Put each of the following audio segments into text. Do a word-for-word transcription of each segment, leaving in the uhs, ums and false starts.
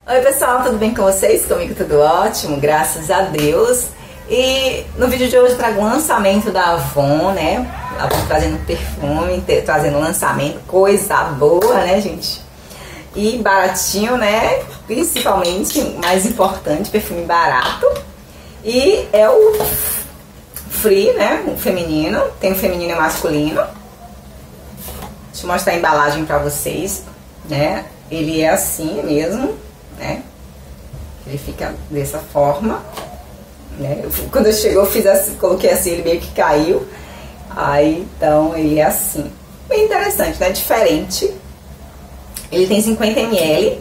Oi pessoal, tudo bem com vocês? Comigo tudo ótimo, graças a Deus. E no vídeo de hoje eu trago o lançamento da Avon, né? Avon trazendo perfume, trazendo lançamento, coisa boa, né, gente? E baratinho, né? Principalmente, mais importante, perfume barato. E é o Free, né? O feminino, tem o feminino e o masculino. Deixa eu mostrar a embalagem pra vocês, né? Ele é assim mesmo, né? Ele fica dessa forma, né? Eu, quando eu chegou, eu fiz assim, coloquei assim, ele meio que caiu. Aí, então, ele é assim. Bem interessante, né? Diferente. Ele tem cinquenta mililitros.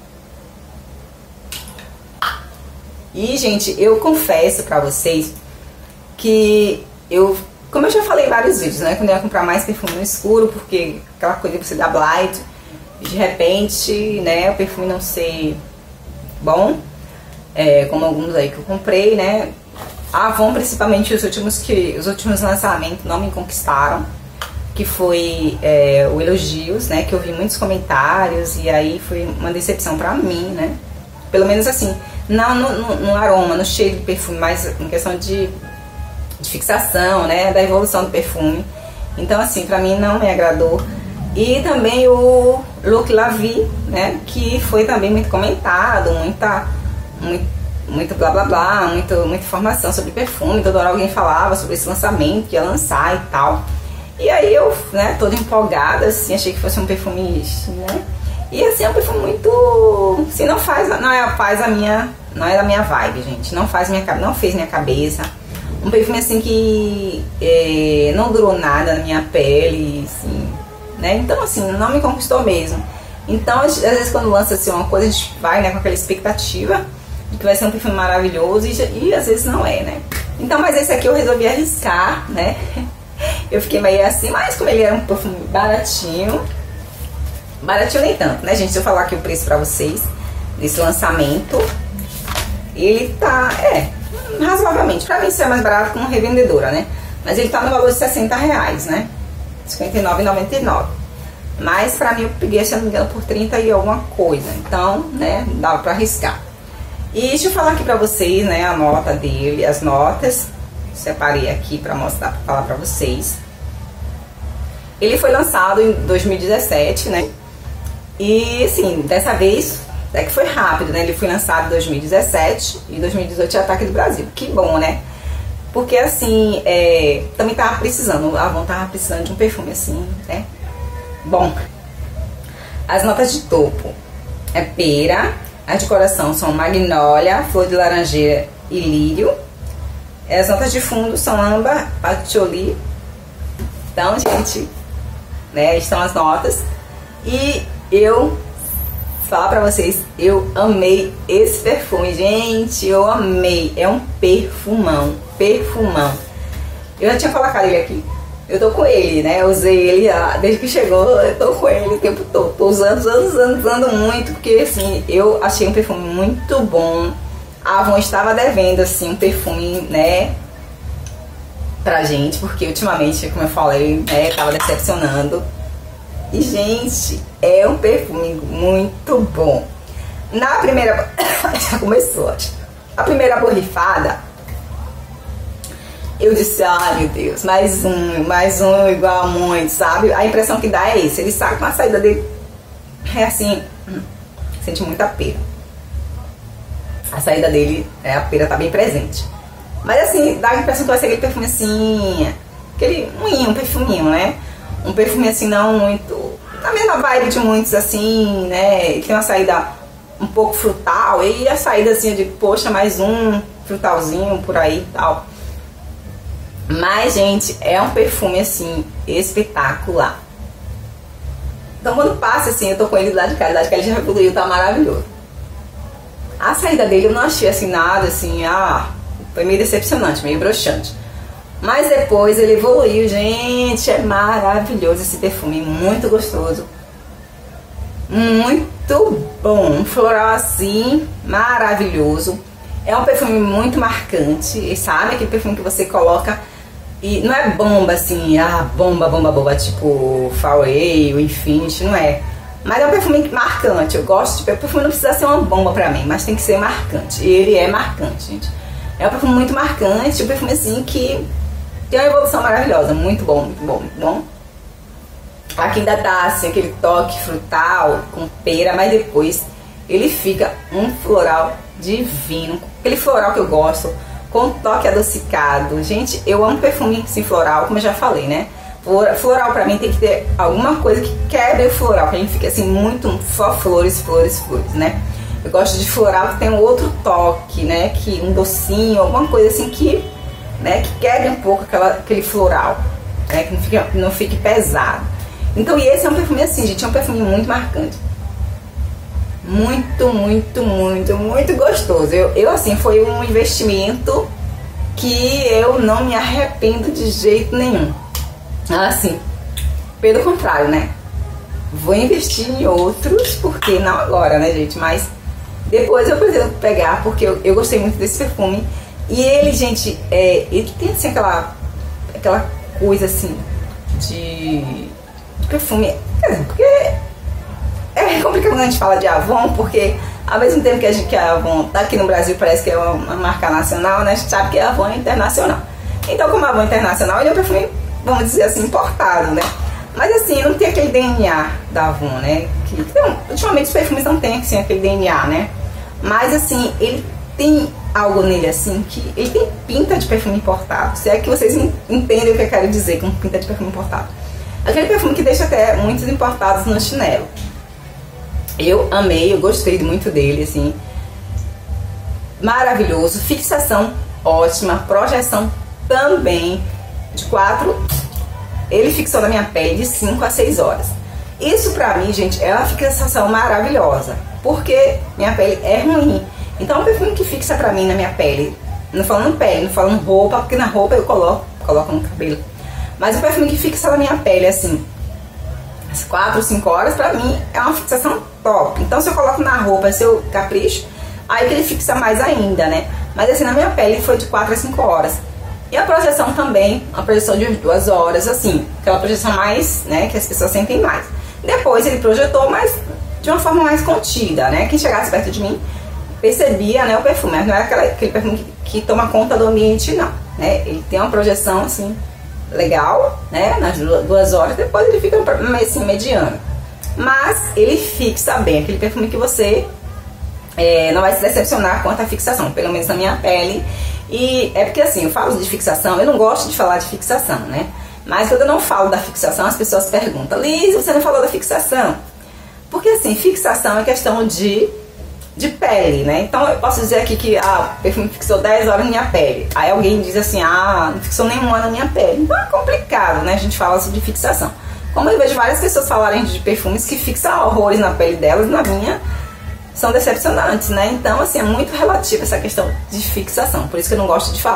E, gente, eu confesso pra vocês que eu, como eu já falei em vários vídeos, né? Quando eu ia comprar mais perfume no escuro, porque aquela coisa de você dar blind, de repente, né, o perfume não ser bom, é, como alguns aí que eu comprei, né? A Avon, principalmente os últimos que os últimos lançamentos não me conquistaram, que foi é, o Elogios, né? Que eu vi muitos comentários e aí foi uma decepção pra mim, né? Pelo menos assim, não no, no, no aroma, no cheiro do perfume, mas em questão de, de fixação, né? Da evolução do perfume. Então, assim, pra mim não me agradou. E também o Look La Vie, né, que foi também muito comentado, muita, muito, muito blá blá blá, muito, muita informação sobre perfume, toda hora alguém falava sobre esse lançamento que ia lançar e tal. E aí eu, né, toda empolgada, assim, achei que fosse um perfume, né, e assim, é um perfume muito, assim, não faz, não é, faz a minha, não é da minha vibe, gente, não faz minha, não fez minha cabeça. Um perfume, assim, que é, não durou nada na minha pele, assim, né? Então, assim, não me conquistou mesmo. Então, às vezes, quando lança assim, uma coisa, a gente vai, né, com aquela expectativa de que vai ser um perfume maravilhoso e, e às vezes não é, né? Então, mas esse aqui eu resolvi arriscar, né? Eu fiquei meio assim, mas como ele era um perfume baratinho, baratinho nem tanto, né, gente? Se eu falar aqui o preço pra vocês desse lançamento, ele tá, é, razoavelmente. Pra mim, isso é mais barato que uma revendedora, né? Mas ele tá no valor de sessenta reais, né? cinquenta e nove reais e noventa e nove centavos. Mas pra mim eu peguei, se não me engano, por trinta e alguma coisa. Então, né, dava pra arriscar. E deixa eu falar aqui pra vocês, né, a nota dele, as notas. Separei aqui pra mostrar, pra falar pra vocês. Ele foi lançado em dois mil e dezessete, né? E assim, dessa vez, até que foi rápido, né? Ele foi lançado em dois mil e dezessete e dois mil e dezoito já tá aqui do Brasil. Que bom, né? Porque assim, é, também tava precisando, a Avon tava precisando de um perfume assim, né? Bom, as notas de topo é pera, as de coração são magnólia, flor de laranjeira e lírio. As notas de fundo são âmbar, patchouli. Então, gente, né, estão as notas. E eu, falar pra vocês, eu amei esse perfume, gente, eu amei. É um perfumão, perfumão. Eu já tinha colocado ele aqui. Eu tô com ele, né? Eu usei ele desde que chegou, eu tô com ele o tempo todo. Tô usando, usando, usando, usando muito, porque assim, eu achei um perfume muito bom. A Avon estava devendo, assim, um perfume, né, pra gente, porque ultimamente, como eu falei, né, tava decepcionando. E, gente, é um perfume muito bom. Na primeira... Já começou, acho. A primeira borrifada, eu disse, ai meu Deus, mais um, mais um igual a muito, sabe? A impressão que dá é isso, ele sai com a saída dele, é assim, sente muita pera. A saída dele, é, a pera tá bem presente. Mas assim, dá a impressão que vai ser aquele perfume assim, aquele moinho, um perfuminho, né? Um perfume assim não muito, na mesma vibe de muitos assim, né? Ele tem uma saída um pouco frutal, e a saída assim, eu digo, poxa, mais um frutalzinho por aí e tal. Mas, gente, é um perfume, assim, espetacular. Então, quando passa, assim, eu tô com ele lá de cá, lá de cá ele já evoluiu, tá maravilhoso. A saída dele eu não achei, assim, nada, assim, ah, foi meio decepcionante, meio broxante. Mas depois ele evoluiu, gente, é maravilhoso esse perfume, muito gostoso. Muito bom, um floral assim, maravilhoso. É um perfume muito marcante, sabe? Aquele perfume que você coloca e não é bomba assim, ah, bomba, bomba, bomba, tipo Fairway, o Infinity, não é. Mas é um perfume marcante, eu gosto de... O perfume não precisa ser uma bomba pra mim, mas tem que ser marcante. E ele é marcante, gente. É um perfume muito marcante, um perfume assim que tem uma evolução maravilhosa. Muito bom, muito bom, muito bom. Aqui ainda tá assim, aquele toque frutal com pera, mas depois ele fica um floral divino. Aquele floral que eu gosto, com toque adocicado. Gente, eu amo perfume assim, floral, como eu já falei, né? Floral pra mim tem que ter alguma coisa que quebre o floral, que a gente fica assim muito só flores, flores, flores, né? Eu gosto de floral que tem um outro toque, né? Que um docinho, alguma coisa assim que, né? Que quebre um pouco aquela, aquele floral, né? Que não fique, não fique pesado. Então, e esse é um perfume assim, gente, é um perfume muito marcante. Muito, muito, muito, muito gostoso. Eu, eu assim, foi um investimento que eu não me arrependo de jeito nenhum. Assim, pelo contrário, né? Vou investir em outros, porque não agora, né, gente? Mas depois eu pretendo pegar, porque eu, eu gostei muito desse perfume. E ele, gente, é, ele tem assim aquela, aquela coisa assim de, de perfume. Porque é complicado quando a gente fala de Avon, porque ao mesmo tempo que a, gente, que a Avon tá aqui no Brasil, parece que é uma, uma marca nacional, né? A gente sabe que a Avon é internacional. Então, como a Avon é internacional, ele é um perfume, vamos dizer assim, importado, né? Mas assim, não tem aquele D N A da Avon, né? Que, então, ultimamente os perfumes não tem assim, aquele D N A, né? Mas assim, ele tem algo nele assim, que ele tem pinta de perfume importado. Se é que vocês entendem o que eu quero dizer com pinta de perfume importado. Aquele perfume que deixa até muitos importados no chinelo. Eu amei, eu gostei muito dele, assim. Maravilhoso, fixação ótima, projeção também de quatro. Ele fixou na minha pele de cinco a seis horas. Isso pra mim, gente, é uma fixação maravilhosa, porque minha pele é ruim. Então, um perfume que fixa pra mim na minha pele, não falando pele, não falando roupa, porque na roupa eu coloco, coloco no cabelo. Mas o perfume que fixa na minha pele, assim, as quatro, cinco horas, pra mim é uma fixação top. Então, se eu coloco na roupa, se eu capricho, aí que ele fixa mais ainda, né? Mas assim, na minha pele foi de quatro a cinco horas. E a projeção também, a projeção de duas horas, assim, aquela projeção mais, né, que as pessoas sentem mais. Depois ele projetou, mas de uma forma mais contida, né? Quem chegasse perto de mim percebia, né, o perfume, mas não é aquela, aquele perfume que, que toma conta do ambiente, não, né? Ele tem uma projeção, assim, legal, né, nas duas horas, depois ele fica assim, mediano. Mas ele fixa bem, aquele perfume que você é, não vai se decepcionar quanto à fixação, pelo menos na minha pele. E é porque assim, eu falo de fixação, eu não gosto de falar de fixação, né? Mas quando eu não falo da fixação, as pessoas perguntam: Liz, você não falou da fixação? Porque assim, fixação é questão de, de pele, né? Então eu posso dizer aqui que ah, o perfume fixou dez horas na minha pele. Aí alguém diz assim: ah, não fixou nenhuma hora na minha pele. Então é complicado, né? A gente fala assim de fixação. Como eu vejo várias pessoas falarem de perfumes que fixam horrores na pele delas, na minha são decepcionantes, né? Então, assim, é muito relativo essa questão de fixação. Por isso que eu não gosto de falar.